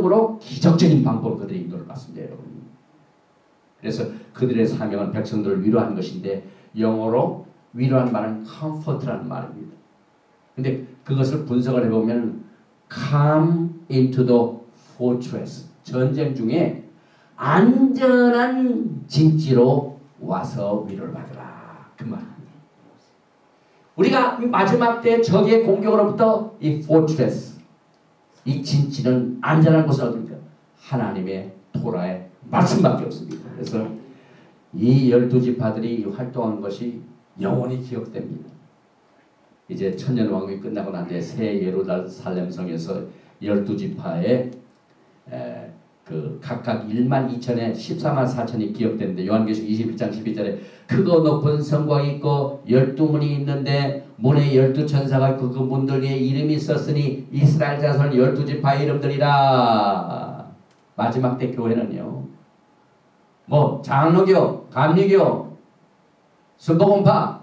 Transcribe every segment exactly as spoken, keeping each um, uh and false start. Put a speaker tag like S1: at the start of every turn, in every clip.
S1: 기적으로 기적적인 방법으로 그들이 인도를 받습니다, 여러분. 그래서 그들의 사명은 백성들을 위로하는 것인데 영어로 위로하는 말은 comfort라는 말입니다. 근데 그것을 분석을 해보면 come into the fortress, 전쟁 중에 안전한 진지로 와서 위로를 받으라, 그 말입니다. 우리가 마지막 때 적의 공격으로부터 이 fortress, 이 진지는 안전한 곳은 어디입니까? 하나님의 토라의 말씀밖에 없습니다. 그래서 이 열두 지파들이 활동한 것이 영원히 기억됩니다. 이제 천년왕국이 끝나고 난 뒤에 새 예루살렘 성에서 열두 지파의 에, 그 각각 일만 이천에 십사만 사천이 기억되는데 요한계시록 이십일 장 십이 절에 크고 높은 성곽이 있고 열두 문이 있는데 문에 열두 천사가 있고 그 문들 위에 이름이 썼으니 이스라엘 자손 열두 지파의 이름들이라. 마지막 때 교회는요, 뭐 장로교, 감리교, 순복음파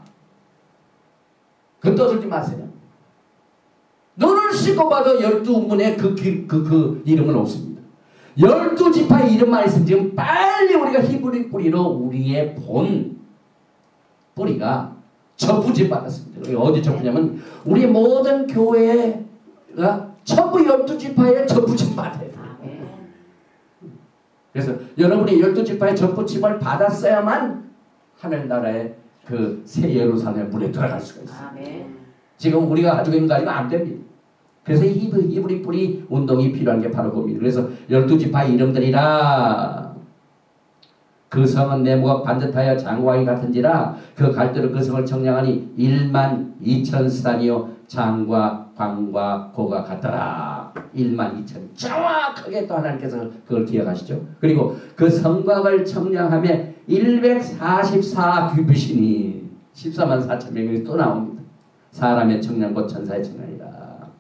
S1: 그 떠들지 마세요. 눈을 씻고 봐도 열두 문에 그, 그, 그, 그 이름은 없습니다. 열두 지파의 이름만 있으면 지금 빨리 우리가 히브리 뿌리로 우리의 본 뿌리가 전부집 받았습니다. 어디 전부냐면 우리 모든 교회가 전부 열두 지파의 전부집 받아요. 그래서 여러분이 열두 지파의 전부집을 받았어야만 하늘나라의 그 새 예루살렘 문에 들어갈 수가 있어요. 지금 우리가 가지고 있는 거 아니면 안 됩니다. 그래서 히브, 히브리 뿌리 운동이 필요한 게 바로 겁니다. 그래서 열두 지파의 이름들이라. 그 성은 내무가 반듯하여 장과기 같은지라 그 갈대로 그 성을 청량하니 일만 이천 스단이요 장과 광과 고가 같더라. 일만 이천. 정확하게 또 하나님께서 그걸 기억하시죠. 그리고 그 성곽을 청량하며 백사십사 규빗이니 십사만 사천 명이 또 나옵니다. 사람의 청량 곧 천사의 청량이라.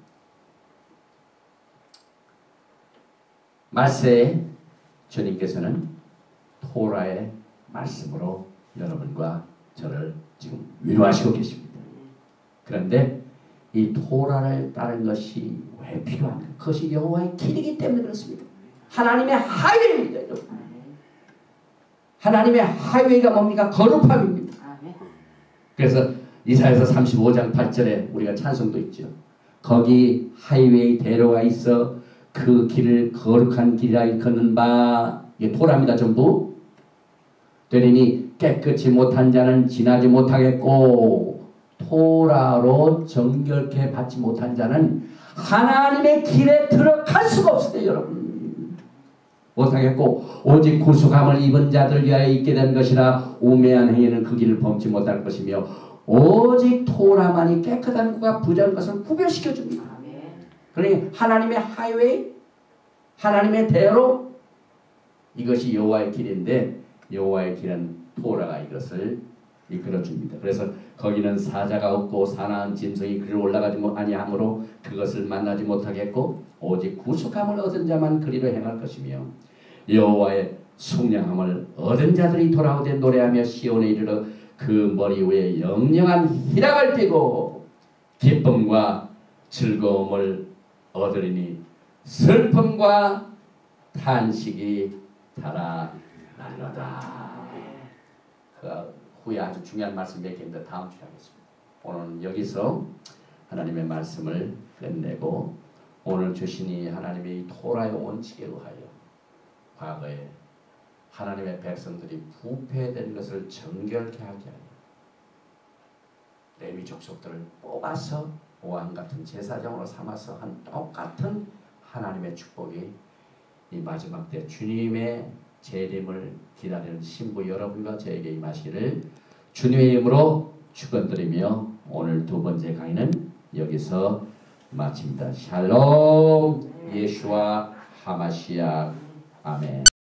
S1: 말세에 주님께서는 토라의 말씀으로 여러분과 저를 지금 위로하시고 계십니다. 그런데 이 토라를 따르는 것이 왜 필요한가? 그것이 여호와의 길이기 때문에 그렇습니다. 하나님의 하이웨이입니다. 여러분. 하나님의 하이웨이가 뭡니까? 거룩함입니다. 그래서 이사야서 삼십오 장 팔 절에 우리가 찬송도 있죠. 거기 하이웨이 대로가 있어 그 길을 거룩한 길이라 걷는 바, 이게 토라입니다. 전부. 되리니 깨끗이 못한 자는 지나지 못하겠고 토라로 정결케 받지 못한 자는 하나님의 길에 들어갈 수가 없어요. 여러분. 못하겠고 오직 구속함을 입은 자들 위하여 있게 된 것이라 우매한 행위는 그 길을 범치 못할 것이며 오직 토라만이 깨끗한 것과 부정한 것을 구별시켜줍니다. 그러니 하나님의 하이웨이, 하나님의 대로, 이것이 여호와의 길인데 여호와의 길은 토라가 이것을 이끌어줍니다. 그래서 거기는 사자가 없고 사나운 짐승이 그리로 올라가지 아니하므로 그것을 만나지 못하겠고 오직 구속함을 얻은 자만 그리로 행할 것이며 여호와의 속량함을 얻은 자들이 돌아오되 노래하며 시온에 이르러 그 머리 위에 영영한 희락을 띠고 기쁨과 즐거움을 얻으리니 슬픔과 탄식이 달아나리로다. 그 후에 아주 중요한 말씀 몇 개인데 다음 주에 하겠습니다. 오늘은 여기서 하나님의 말씀을 끝내고 오늘 주신 이 하나님의 이 토라의 원칙에 의하여 과거에 하나님의 백성들이 부패된 것을 정결케 하게 하여 레위 족속들을 뽑아서 왕 같은 제사장으로 삼아서 한 똑같은 하나님의 축복이 이 마지막 때 주님의 재림을 기다리는 신부 여러분과 저에게 임하시기를 주님의 이름으로 축원드리며 오늘 두 번째 강의는 여기서 마칩니다. 샬롬 예수와 하마시아 아멘.